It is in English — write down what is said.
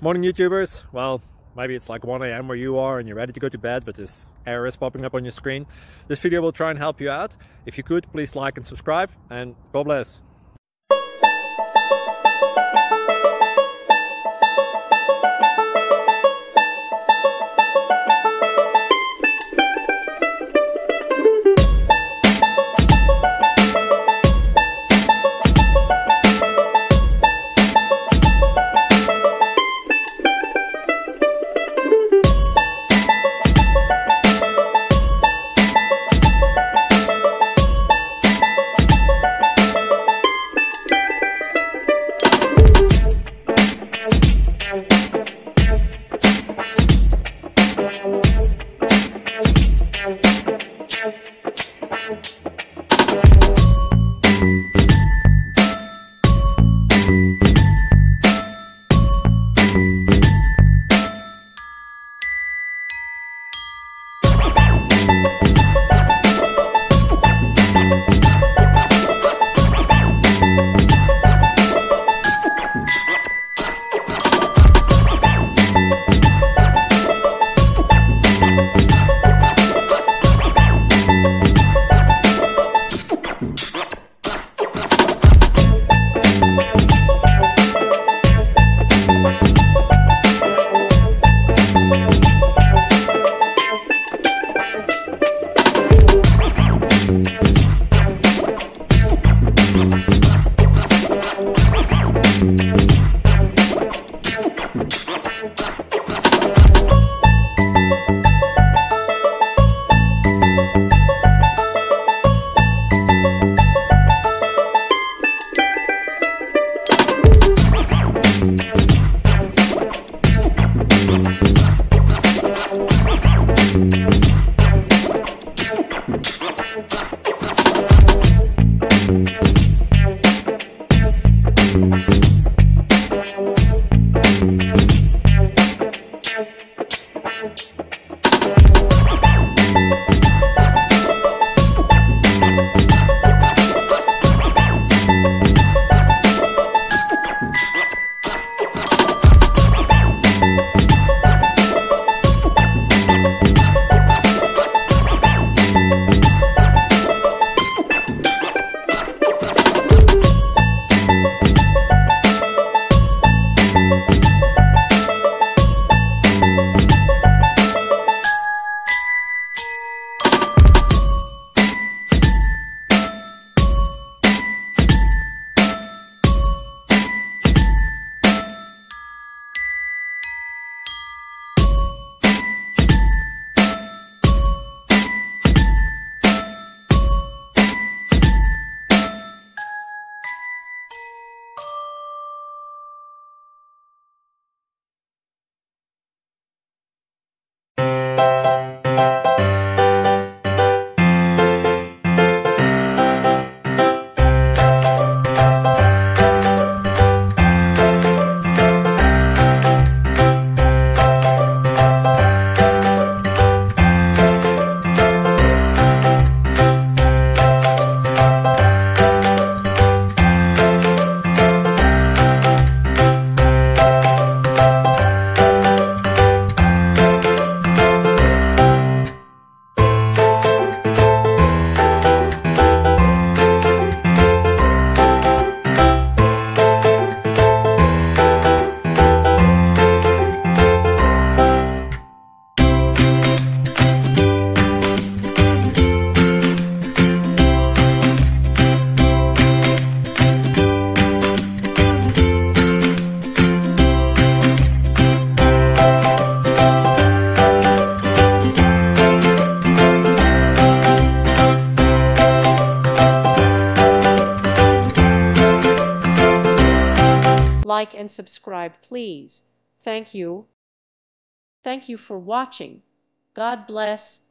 Morning YouTubers. Well, maybe it's like 1 a.m. where you are and you're ready to go to bed, but this error is popping up on your screen. This video will try and help you out. If you could, please like and subscribe, and God bless. Like and subscribe, please. Thank you. Thank you for watching. God bless.